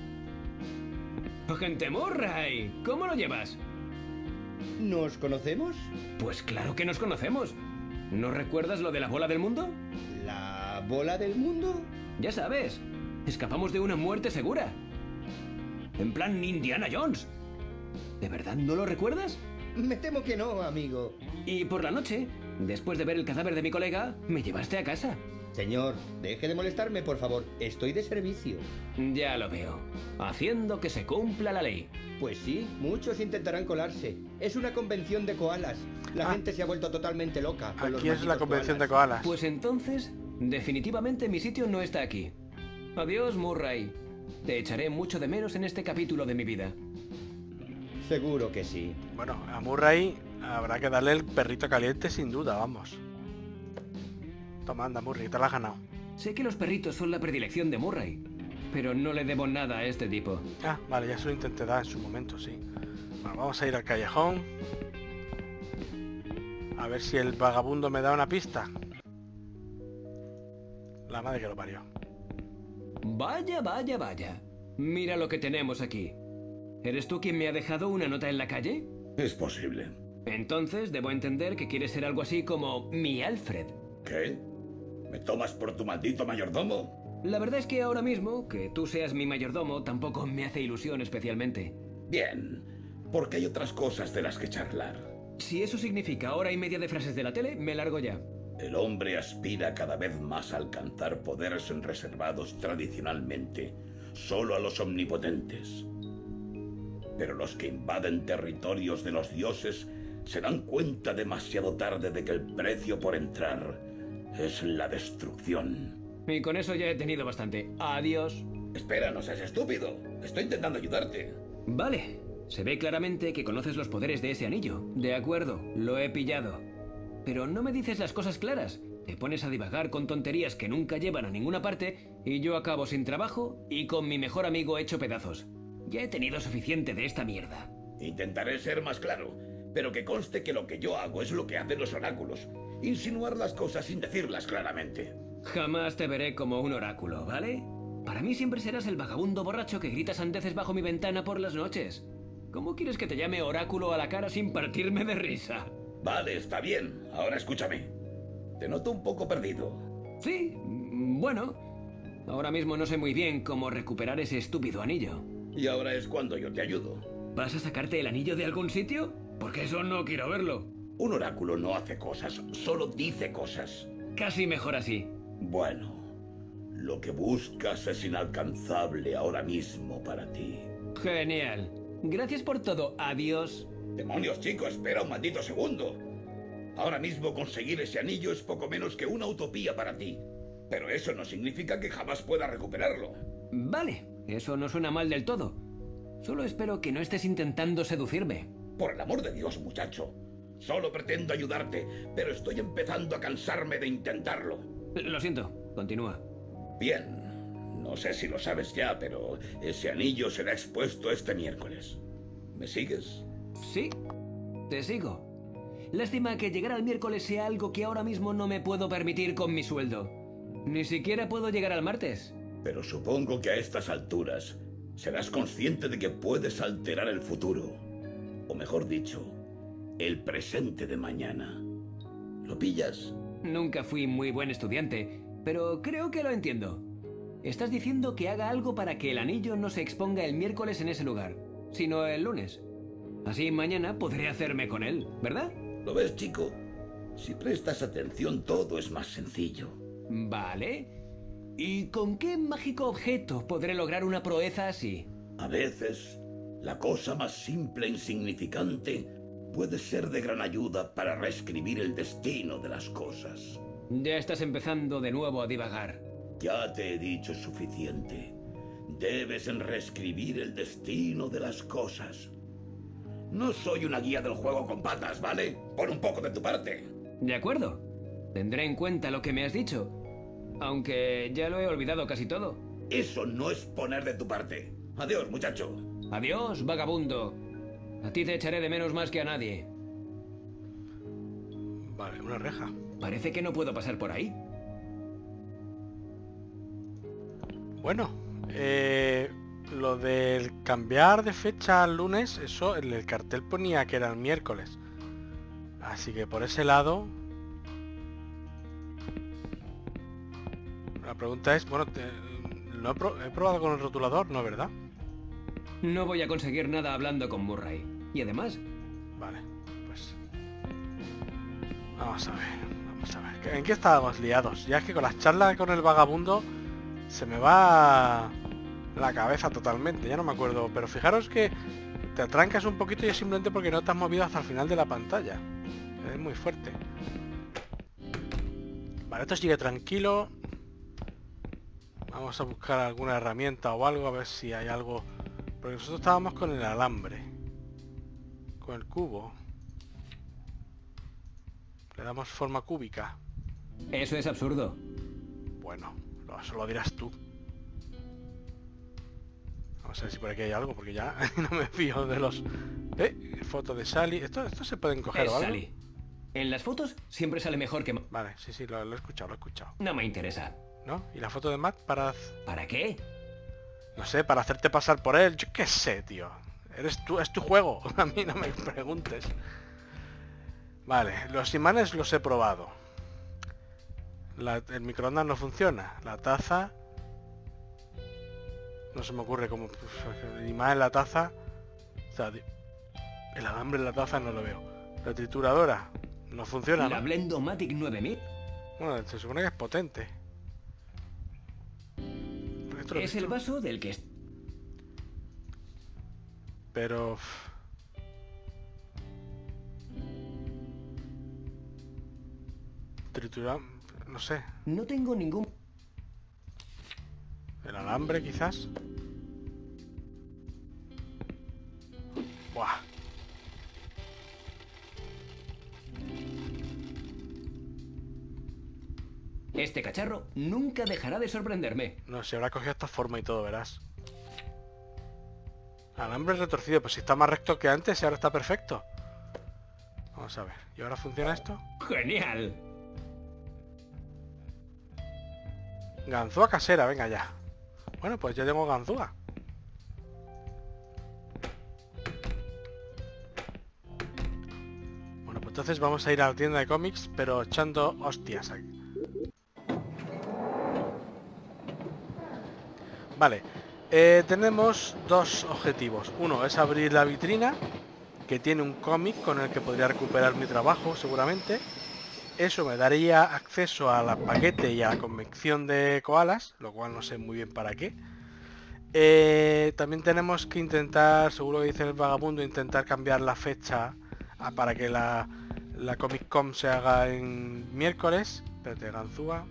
Agente Murray, ¿cómo lo llevas? ¿Nos conocemos? Pues claro que nos conocemos. ¿No recuerdas lo de la bola del mundo? ¿La bola del mundo? Ya sabes, escapamos de una muerte segura. En plan Indiana Jones. ¿De verdad no lo recuerdas? Me temo que no, amigo. Y por la noche, después de ver el cadáver de mi colega, me llevaste a casa. Señor, deje de molestarme, por favor. Estoy de servicio. Ya lo veo. Haciendo que se cumpla la ley. Pues sí, muchos intentarán colarse. Es una convención de koalas. La gente se ha vuelto totalmente loca con los Aquí es la malditos convención de koalas. koalas. Pues entonces, definitivamente mi sitio no está aquí. Adiós, Murray. Te echaré mucho de menos en este capítulo de mi vida. Seguro que sí. Bueno, a Murray habrá que darle el perrito caliente sin duda, vamos. Toma, anda, Murray, te la has ganado. Sé que los perritos son la predilección de Murray, pero no le debo nada a este tipo. Ah, vale, ya se lo intenté dar en su momento, sí. Bueno, vamos a ir al callejón. A ver si el vagabundo me da una pista. La madre que lo parió. Vaya, vaya, vaya. Mira lo que tenemos aquí. ¿Eres tú quien me ha dejado una nota en la calle? Es posible. Entonces debo entender que quieres ser algo así como mi Alfred. ¿Qué? ¿Me tomas por tu maldito mayordomo? La verdad es que ahora mismo, que tú seas mi mayordomo, tampoco me hace ilusión especialmente. Bien, porque hay otras cosas de las que charlar. Si eso significa hora y media de frases de la tele, me largo ya. El hombre aspira cada vez más a alcanzar poderes reservados tradicionalmente solo a los omnipotentes. Pero los que invaden territorios de los dioses se dan cuenta demasiado tarde de que el precio por entrar es la destrucción. Y con eso ya he tenido bastante. Adiós. Espera, no seas estúpido. Estoy intentando ayudarte. Vale. Se ve claramente que conoces los poderes de ese anillo. De acuerdo, lo he pillado. Pero no me dices las cosas claras. Te pones a divagar con tonterías que nunca llevan a ninguna parte y yo acabo sin trabajo y con mi mejor amigo hecho pedazos. Ya he tenido suficiente de esta mierda. Intentaré ser más claro, pero que conste que lo que yo hago es lo que hacen los oráculos. Insinuar las cosas sin decirlas claramente. Jamás te veré como un oráculo, ¿vale? Para mí siempre serás el vagabundo borracho que grita sandeces bajo mi ventana por las noches. ¿Cómo quieres que te llame oráculo a la cara sin partirme de risa? Vale, está bien. Ahora escúchame. Te noto un poco perdido. Sí, bueno. Ahora mismo no sé muy bien cómo recuperar ese estúpido anillo. Y ahora es cuando yo te ayudo. ¿Vas a sacarte el anillo de algún sitio? Porque eso no quiero verlo. Un oráculo no hace cosas, solo dice cosas. Casi mejor así. Bueno, lo que buscas es inalcanzable ahora mismo para ti. Genial. Gracias por todo. Adiós. Demonios, chico, espera un maldito segundo. Ahora mismo conseguir ese anillo es poco menos que una utopía para ti. Pero eso no significa que jamás puedas recuperarlo. Vale, eso no suena mal del todo. Solo espero que no estés intentando seducirme. Por el amor de Dios, muchacho. Solo pretendo ayudarte, pero estoy empezando a cansarme de intentarlo. Lo siento, continúa. Bien, no sé si lo sabes ya, pero ese anillo será expuesto este miércoles. ¿Me sigues? Sí, te sigo. Lástima que llegar al miércoles sea algo que ahora mismo no me puedo permitir con mi sueldo. Ni siquiera puedo llegar al martes. Pero supongo que a estas alturas serás consciente de que puedes alterar el futuro. O mejor dicho, el presente de mañana. ¿Lo pillas? Nunca fui muy buen estudiante, pero creo que lo entiendo. Estás diciendo que haga algo para que el anillo no se exponga el miércoles en ese lugar, sino el lunes. Así mañana podré hacerme con él, ¿verdad? ¿Lo ves, chico? Si prestas atención, todo es más sencillo. Vale. ¿Y con qué mágico objeto podré lograr una proeza así? A veces, la cosa más simple e insignificante puede ser de gran ayuda para reescribir el destino de las cosas. Ya estás empezando de nuevo a divagar. Ya te he dicho suficiente. Debes reescribir el destino de las cosas. No soy una guía del juego con patas, ¿vale? Pon un poco de tu parte. De acuerdo. Tendré en cuenta lo que me has dicho. Aunque ya lo he olvidado casi todo. Eso no es poner de tu parte. Adiós, muchacho. Adiós, vagabundo. A ti te echaré de menos más que a nadie. Vale, una reja. Parece que no puedo pasar por ahí. Bueno, lo del cambiar de fecha al lunes, eso en el cartel ponía que era el miércoles. Así que por ese lado... La pregunta es, bueno, he probado con el rotulador, ¿no, verdad? No voy a conseguir nada hablando con Murray. Y además... Vale, pues... Vamos a ver. ¿En qué estábamos liados? Ya es que con las charlas con el vagabundo se me va la cabeza totalmente, ya no me acuerdo. Pero fijaros que te atrancas un poquito y es simplemente porque no te has movido hasta el final de la pantalla. Es muy fuerte. Vale, esto sigue tranquilo. Vamos a buscar alguna herramienta o algo, a ver si hay algo. Porque nosotros estábamos con el alambre. Con el cubo. Le damos forma cúbica. Eso es absurdo. Bueno, eso lo dirás tú. Vamos a ver si por aquí hay algo, porque ya no me fío de los... Foto de Sally. Esto se pueden coger Es o algo. Sally. En las fotos siempre sale mejor que... Vale, sí, lo he escuchado. No me interesa. ¿No? ¿Y la foto de Matt para...? ¿Para qué? No sé, para hacerte pasar por él. Yo qué sé, tío. Eres tú, es tu juego. A mí no me preguntes. Vale, los imanes los he probado. El microondas no funciona. La taza... No se me ocurre cómo... El imán en la taza... O sea, el alambre en la taza no lo veo. La trituradora no funciona, ¿La ¿no? Blendomatic 9000? Bueno, se supone que es potente. Esto lo he Es el visto. vaso del que... Pero... Triturar... No sé. No tengo ningún... El alambre, quizás. Buah. Este cacharro nunca dejará de sorprenderme. No sé, habrá cogido esta forma y todo, verás. Alambre retorcido, pues si está más recto que antes y ahora está perfecto. Vamos a ver. ¿Y ahora funciona esto? ¡Genial! Ganzúa casera, venga ya. Bueno, pues ya tengo ganzúa. Bueno, pues entonces vamos a ir a la tienda de cómics, pero echando hostias aquí. Vale, tenemos dos objetivos. Uno es abrir la vitrina, que tiene un cómic con el que podría recuperar mi trabajo, seguramente. Eso me daría acceso a la paquete y a la convección de koalas, lo cual no sé muy bien para qué. También tenemos que intentar, seguro que dice el vagabundo, intentar cambiar la fecha para que la Comic Con se haga en miércoles. Espérate, ganzúa.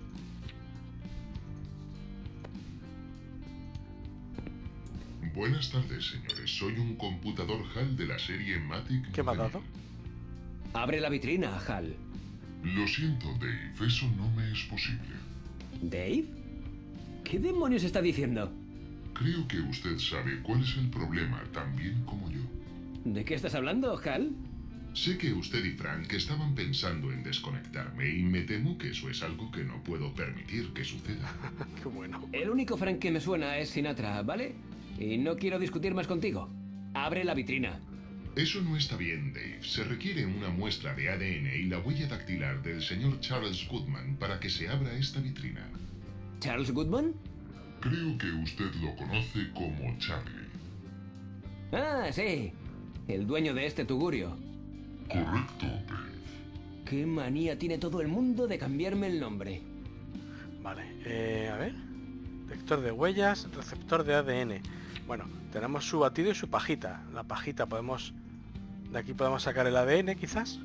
Buenas tardes, señores. Soy un computador HAL de la serie Matic. ¿Qué me ha dado? Abre la vitrina, Hal. Lo siento, Dave. Eso no me es posible. ¿Dave? ¿Qué demonios está diciendo? Creo que usted sabe cuál es el problema, tan bien como yo. ¿De qué estás hablando, Hal? Sé que usted y Frank estaban pensando en desconectarme y me temo que eso es algo que no puedo permitir que suceda. Qué bueno. El único Frank que me suena es Sinatra, ¿vale? Y no quiero discutir más contigo. Abre la vitrina. Eso no está bien, Dave. Se requiere una muestra de ADN y la huella dactilar del señor Charles Goodman para que se abra esta vitrina. ¿Charles Goodman? Creo que usted lo conoce como Charlie. Ah, sí. El dueño de este tugurio. Correcto, Dave. Qué manía tiene todo el mundo de cambiarme el nombre. Vale, a ver. Detector de huellas, receptor de ADN. Bueno, tenemos su batido y su pajita. La pajita podemos... De aquí podemos sacar el ADN, quizás.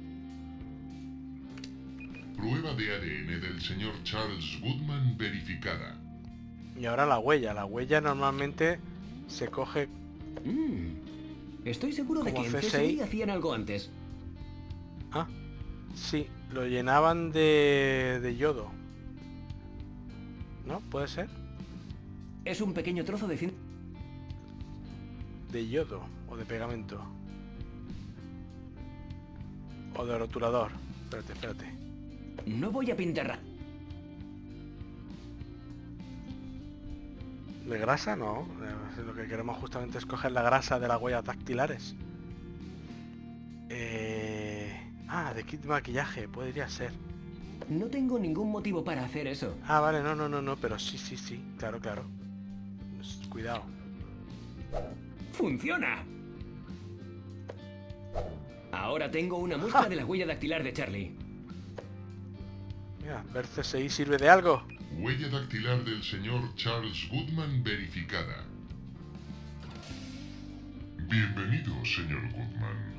Prueba de ADN del señor Charles Goodman verificada. Y ahora la huella. La huella normalmente se coge... Estoy seguro de que Como en CSI. CSI hacían algo antes. Ah, sí, lo llenaban de yodo. ¿No? ¿Puede ser? Es un pequeño trozo de cinta. De yodo o de pegamento. O de rotulador. Espérate, espérate. No voy a pintar. ¿De grasa? No. Lo que queremos justamente es coger la grasa de las huellas dactilares. De kit de maquillaje, podría ser. No tengo ningún motivo para hacer eso. Ah, vale, no, pero sí, claro. Pues, cuidado. ¡Funciona! Ahora tengo una muestra de la huella dactilar de Charlie. Mira, ver CSI sirve de algo. Huella dactilar del señor Charles Goodman verificada. Bienvenido, señor Goodman.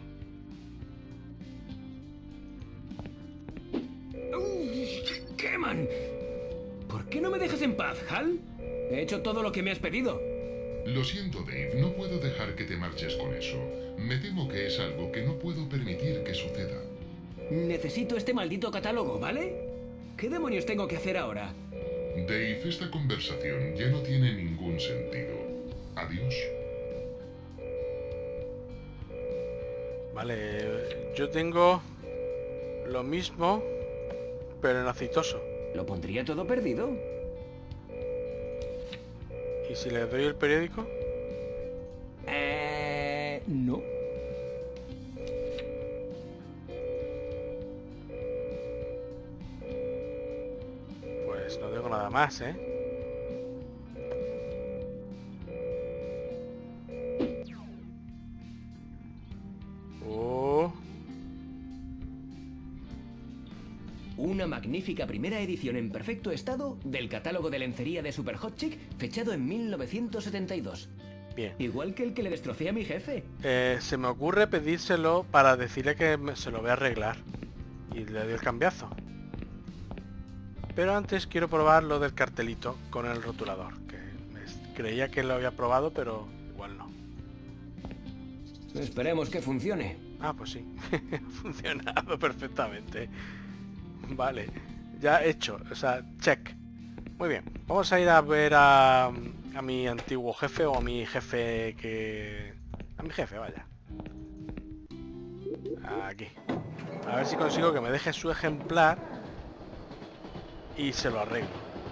¡Queman! ¿Por qué no me dejas en paz, Hal? He hecho todo lo que me has pedido. Lo siento, Dave, no puedo dejar que te marches con eso. Me temo que es algo que no puedo permitir que suceda. Necesito este maldito catálogo, ¿vale? ¿Qué demonios tengo que hacer ahora? Dave, esta conversación ya no tiene ningún sentido. Adiós. Vale, yo tengo lo mismo, pero en aceitoso. ¿Lo pondría todo perdido? ¿Y si le doy el periódico? No. Pues no tengo nada más, ¿eh? Oh. Una magnífica primera edición en perfecto estado del catálogo de lencería de Super Hot Chick, fechado en 1972. Bien. Igual que el que le destrocé a mi jefe. Se me ocurre pedírselo para decirle que se lo voy a arreglar. Y le doy el cambiazo. Pero antes quiero probar lo del cartelito con el rotulador. Que creía que lo había probado, pero igual no. Esperemos que funcione. Ah, pues sí. Ha funcionado perfectamente. Vale. Ya hecho. O sea, check. Muy bien. Vamos a ir a ver a mi antiguo jefe o a mi jefe que... A mi jefe, vaya. Aquí. A ver si consigo que me deje su ejemplar y se lo arreglo.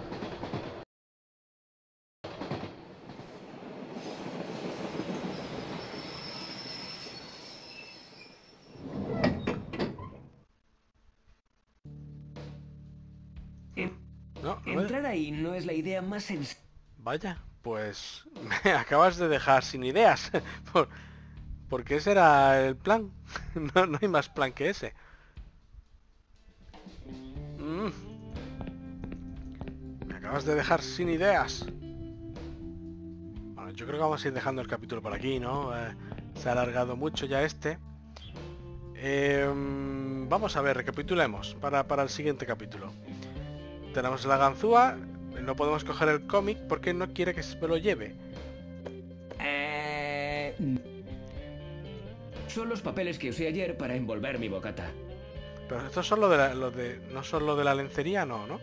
No, Entrar ahí no es la idea más sencilla. vaya, pues me acabas de dejar sin ideas. Porque ese era el plan. No hay más plan que ese. Me acabas de dejar sin ideas. Bueno, yo creo que vamos a ir dejando el capítulo por aquí, ¿no? Se ha alargado mucho ya este. Vamos a ver, recapitulemos para el siguiente capítulo. Tenemos la ganzúa. No podemos coger el cómic porque no quiere que se me lo lleve. Son los papeles que usé ayer para envolver mi bocata. Pero estos son no son lo de la lencería, no, ¿no?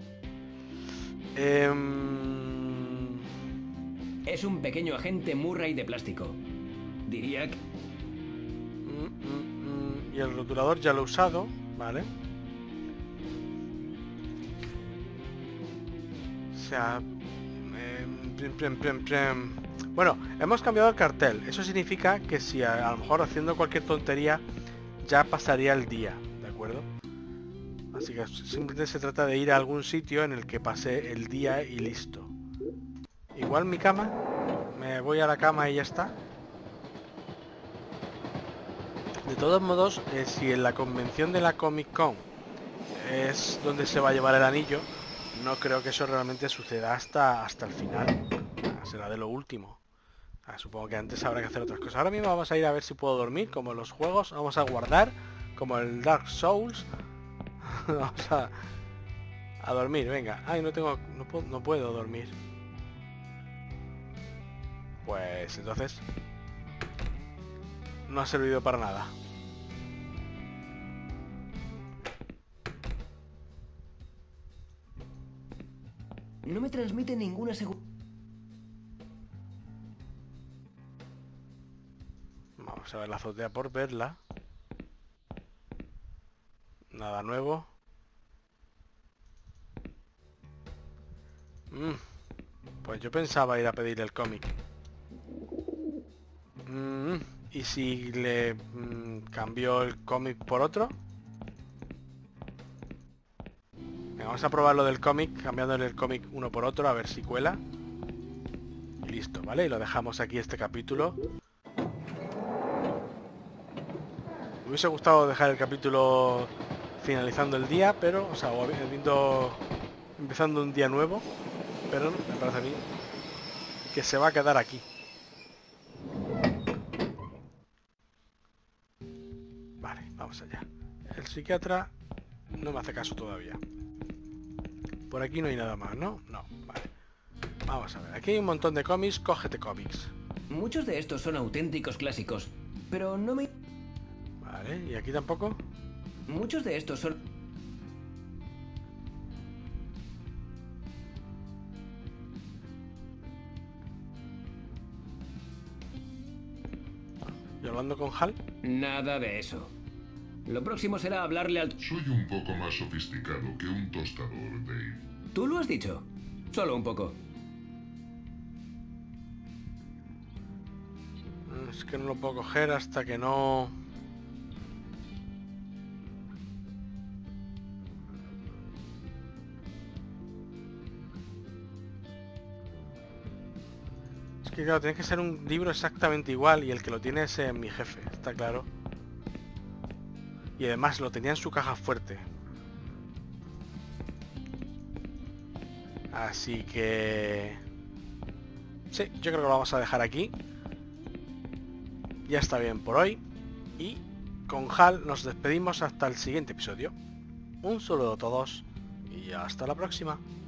Es un pequeño agente Murray de plástico. Diría que... Y el rotulador ya lo he usado, ¿vale? O sea... Bueno, hemos cambiado el cartel. Eso significa que si a lo mejor haciendo cualquier tontería ya pasaría el día, ¿de acuerdo? Así que simplemente se trata de ir a algún sitio en el que pase el día y listo. Igual mi cama, me voy a la cama y ya está. De todos modos, si en la convención de la Comic Con es donde se va a llevar el anillo, no creo que eso realmente suceda hasta el final. Será de lo último. Supongo que antes habrá que hacer otras cosas. Ahora mismo vamos a ir a ver si puedo dormir, como en los juegos. Vamos a guardar, como el Dark Souls. Vamos a dormir, venga. Ay, no puedo dormir. Pues entonces no ha servido para nada. No me transmite ninguna seguridad. Vamos a ver la azotea por verla. Nada nuevo. Pues yo pensaba ir a pedir el cómic. ¿Y si le cambio el cómic por otro? Venga, vamos a probar lo del cómic, cambiándole el cómic uno por otro, a ver si cuela. Y listo, ¿vale? Y lo dejamos aquí este capítulo. Me hubiese gustado dejar el capítulo finalizando el día, pero, o sea, empezando un día nuevo, pero me parece a mí que se va a quedar aquí. Vale, vamos allá. El psiquiatra no me hace caso todavía. Por aquí no hay nada más, ¿no? No, vale. Vamos a ver, aquí hay un montón de cómics, cógete cómics. Muchos de estos son auténticos clásicos, pero no me... Vale, ¿y aquí tampoco? Muchos de estos son... ¿Y hablando con Hal? Nada de eso. Lo próximo será hablarle al... Soy un poco más sofisticado que un tostador, Dave. ¿Tú lo has dicho? Solo un poco. Es que no lo puedo coger hasta que no... Es que claro, tiene que ser un libro exactamente igual y el que lo tiene es mi jefe, está claro. Y además lo tenía en su caja fuerte. Así que... sí, yo creo que lo vamos a dejar aquí. Ya está bien por hoy. Y con Hal nos despedimos hasta el siguiente episodio. Un saludo a todos y hasta la próxima.